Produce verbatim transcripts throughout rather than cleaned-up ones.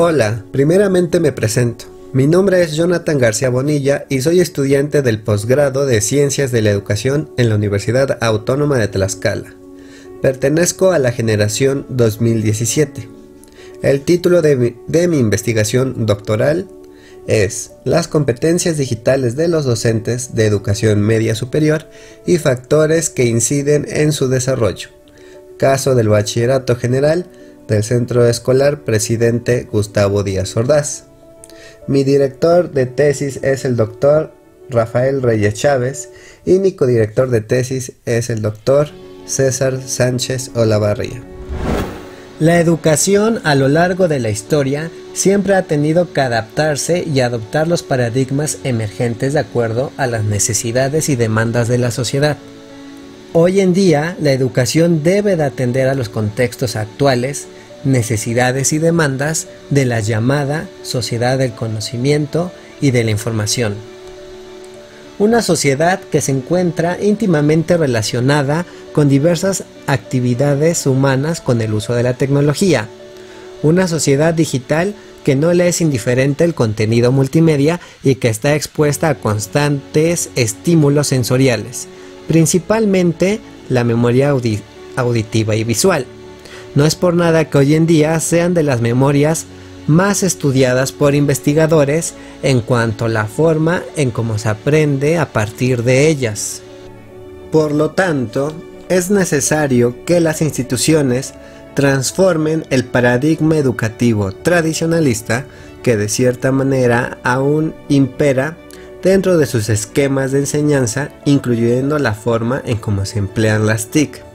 Hola, primeramente me presento. Mi nombre es Jonathan García Bonilla y soy estudiante del posgrado de Ciencias de la Educación en la Universidad Autónoma de Tlaxcala. Pertenezco a la generación dos mil diecisiete. El título de mi, de mi investigación doctoral es Las competencias digitales de los docentes de educación media superior y factores que inciden en su desarrollo. Caso del Bachillerato General del Centro Escolar Presidente Gustavo Díaz Ordaz. Mi director de tesis es el doctor Rafael Reyes Chávez y mi codirector de tesis es el doctor César Sánchez Olavarría. La educación a lo largo de la historia siempre ha tenido que adaptarse y adoptar los paradigmas emergentes de acuerdo a las necesidades y demandas de la sociedad. Hoy en día, la educación debe de atender a los contextos actuales, necesidades y demandas de la llamada sociedad del conocimiento y de la información. Una sociedad que se encuentra íntimamente relacionada con diversas actividades humanas con el uso de la tecnología. Una sociedad digital que no le es indiferente el contenido multimedia y que está expuesta a constantes estímulos sensoriales, principalmente la memoria audi- auditiva y visual. No es por nada que hoy en día sean de las memorias más estudiadas por investigadores en cuanto a la forma en cómo se aprende a partir de ellas. Por lo tanto, es necesario que las instituciones transformen el paradigma educativo tradicionalista que de cierta manera aún impera dentro de sus esquemas de enseñanza, incluyendo la forma en cómo se emplean las T I C.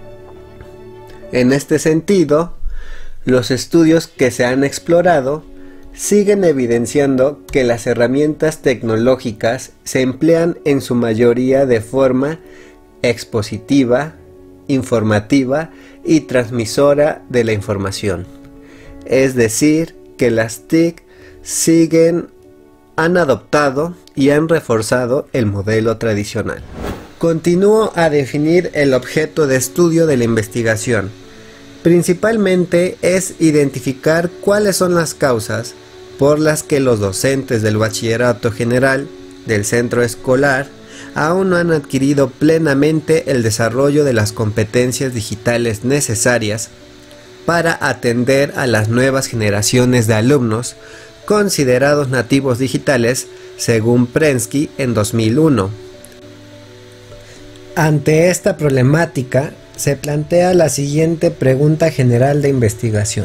En este sentido, los estudios que se han explorado siguen evidenciando que las herramientas tecnológicas se emplean en su mayoría de forma expositiva, informativa y transmisora de la información. Es decir, que las T I C siguen han adoptado y han reforzado el modelo tradicional. Continúo a definir el objeto de estudio de la investigación. Principalmente es identificar cuáles son las causas por las que los docentes del Bachillerato General del centro escolar aún no han adquirido plenamente el desarrollo de las competencias digitales necesarias para atender a las nuevas generaciones de alumnos considerados nativos digitales según Prensky en dos mil uno. Ante esta problemática se plantea la siguiente pregunta general de investigación.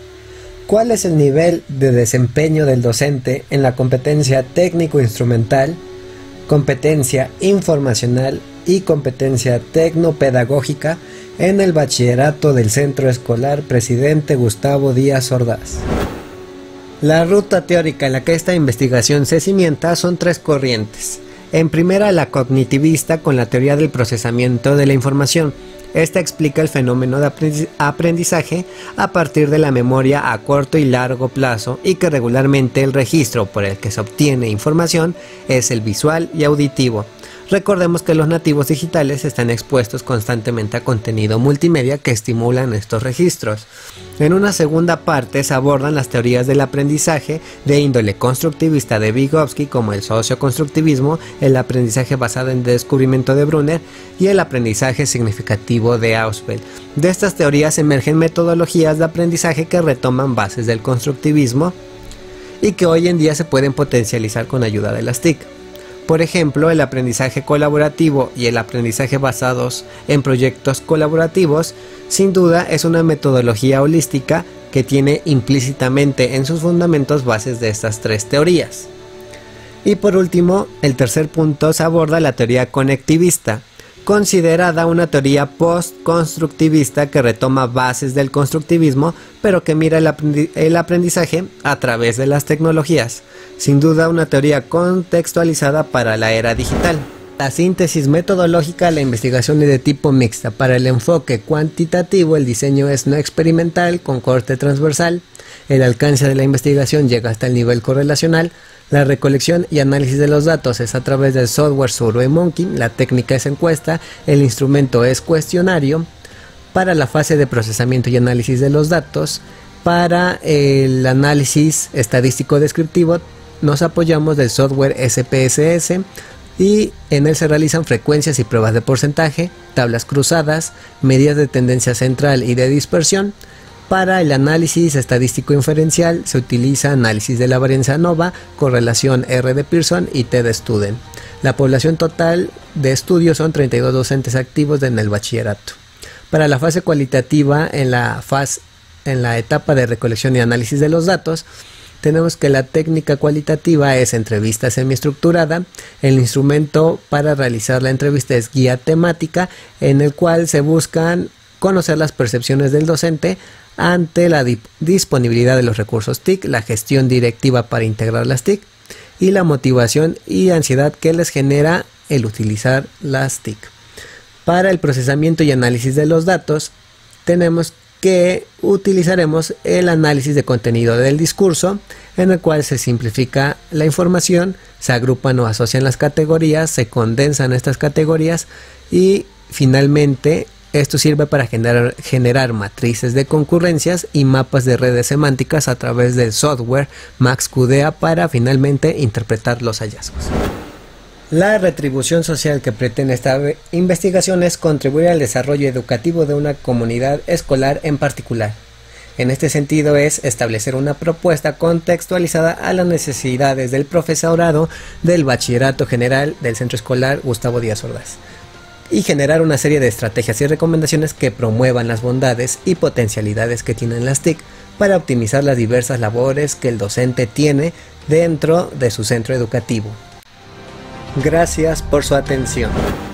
¿Cuál es el nivel de desempeño del docente en la competencia técnico-instrumental, competencia informacional y competencia tecnopedagógica en el bachillerato del Centro Escolar Presidente Gustavo Díaz Ordaz? La ruta teórica en la que esta investigación se cimienta son tres corrientes. En primera, la cognitivista con la teoría del procesamiento de la información. Esta explica el fenómeno de aprendizaje a partir de la memoria a corto y largo plazo y que regularmente el registro por el que se obtiene información es el visual y auditivo. Recordemos que los nativos digitales están expuestos constantemente a contenido multimedia que estimulan estos registros. En una segunda parte se abordan las teorías del aprendizaje de índole constructivista de Vygotsky como el socioconstructivismo, el aprendizaje basado en el descubrimiento de Brunner y el aprendizaje significativo de Ausubel. De estas teorías emergen metodologías de aprendizaje que retoman bases del constructivismo y que hoy en día se pueden potencializar con ayuda de las T I C. Por ejemplo, el aprendizaje colaborativo y el aprendizaje basados en proyectos colaborativos, sin duda es una metodología holística que tiene implícitamente en sus fundamentos bases de estas tres teorías. Y por último, el tercer punto se aborda la teoría conectivista, considerada una teoría post-constructivista que retoma bases del constructivismo, pero que mira el, aprendi- el aprendizaje a través de las tecnologías. Sin duda una teoría contextualizada para la era digital. La síntesis metodológica de la investigación es de tipo mixta. Para el enfoque cuantitativo, el diseño es no experimental con corte transversal. El alcance de la investigación llega hasta el nivel correlacional. La recolección y análisis de los datos es a través del software SurveyMonkey, la técnica es encuesta, el instrumento es cuestionario. Para la fase de procesamiento y análisis de los datos, Para el análisis estadístico descriptivo nos apoyamos del software S P S S y en él se realizan frecuencias y pruebas de porcentaje, tablas cruzadas, medidas de tendencia central y de dispersión. Para el análisis estadístico inferencial se utiliza análisis de la varianza ANOVA, correlación R de Pearson y T de Student. La población total de estudio son treinta y dos docentes activos en el bachillerato. Para la fase cualitativa, en la, fase, en la etapa de recolección y análisis de los datos, tenemos que la técnica cualitativa es entrevista semiestructurada. El instrumento para realizar la entrevista es guía temática, en el cual se buscan conocer las percepciones del docente ante la disponibilidad de los recursos T I C, la gestión directiva para integrar las T I C y la motivación y ansiedad que les genera el utilizar las T I C. Para el procesamiento y análisis de los datos, tenemos que utilizaremos el análisis de contenido del discurso, en el cual se simplifica la información, se agrupan o asocian las categorías, se condensan estas categorías y finalmente esto sirve para generar, generar matrices de concurrencias y mapas de redes semánticas a través del software MaxQDA para finalmente interpretar los hallazgos. La retribución social que pretende esta investigación es contribuir al desarrollo educativo de una comunidad escolar en particular. En este sentido es establecer una propuesta contextualizada a las necesidades del profesorado del Bachillerato General del Centro Escolar Gustavo Díaz Ordaz y generar una serie de estrategias y recomendaciones que promuevan las bondades y potencialidades que tienen las T I C para optimizar las diversas labores que el docente tiene dentro de su centro educativo. Gracias por su atención.